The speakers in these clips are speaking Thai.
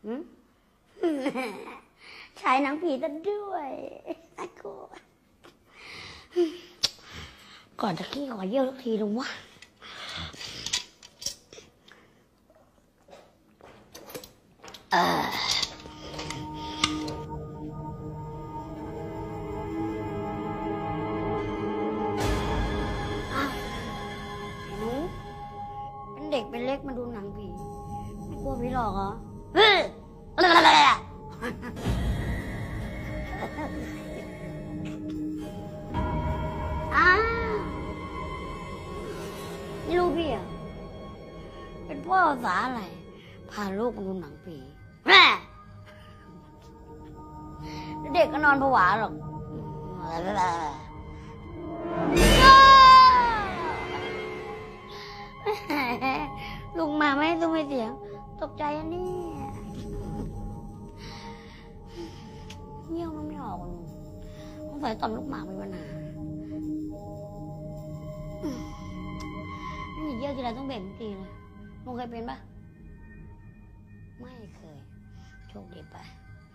ฉายหนังผีซะด้วยน่ากลัวก่อนจะขี้ขอเยี่ยวสักทีนึงวะเด็กเป็นเล็กมาดูหนังผีไม่กลัวผีหลอกเหรอนี่ลูกพี่อ่ะเป็นพ่อภาษาอะไรพาลูกมาดูหนังผีเด็กก็นอนผวาหรอกลุงมาไม่ตุ้มไม่เสียงตกใจอันนี้เงี้ยวมันไม่ออกลุงต้องใส่ตอนลูกหมามีปัญหานี่เยี่ยวทีไรต้องเบ่งทีเลยลุงเคยเป็นปะไม่เคยโชคดีไป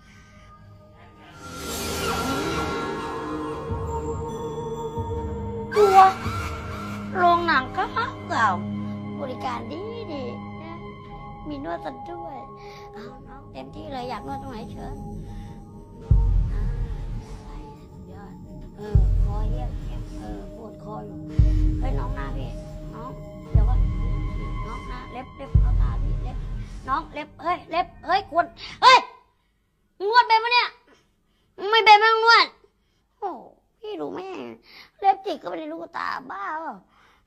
ตัวโรงหนังก็เก่าบริการดีนะมีนวดสันด้วยเอาน้องเต็มที่เลยอยากนวดตรงไหนเชิญใส่สุดยอดคอเยี่ยมปวดคออยู่เฮ้ยน้องหน้าพี่น้องเดี๋ยวก่อนน้องหน้าเล็บเข้าตาพี่เล็บน้องเล็บเฮ้ยเล็บเฮ้ยควรเฮ้ยนวดเป็นปะเนี่ยไม่เป็นไม่ต้องนวดโอ้พี่รู้ไหมเล็บจิกก็ไม่ได้ลูกตาบ้าเปล่า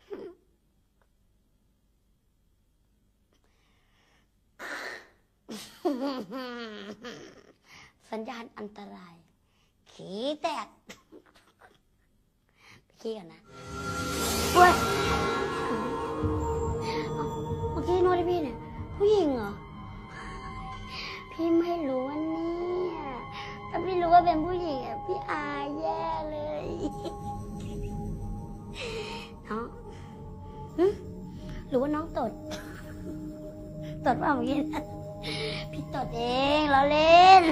สัญญาณอันตรายขี้แตกขี้กันนะเว้ยเมื่อกี้นวดให้พี่เนี่ยผู้หญิงเหรอพี่ไม่รู้ว่าเนี่ยถ้าพี่รู้ว่าเป็นผู้หญิงอ่ะพี่อายแย่เลยน้องหรือว่าน้องตดว่าเมื่อกี้พี่ตดเองเราเล่น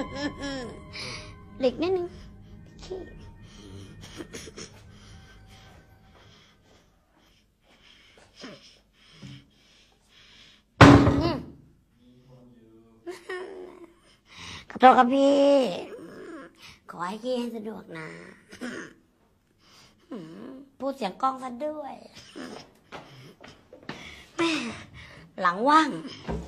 หลีกนิดนึงพี่ขอโทษครับพี่ขอให้ขี้ให้สะดวกนะพูดเสียงกล้องซะด้วยแม่หลังว่าง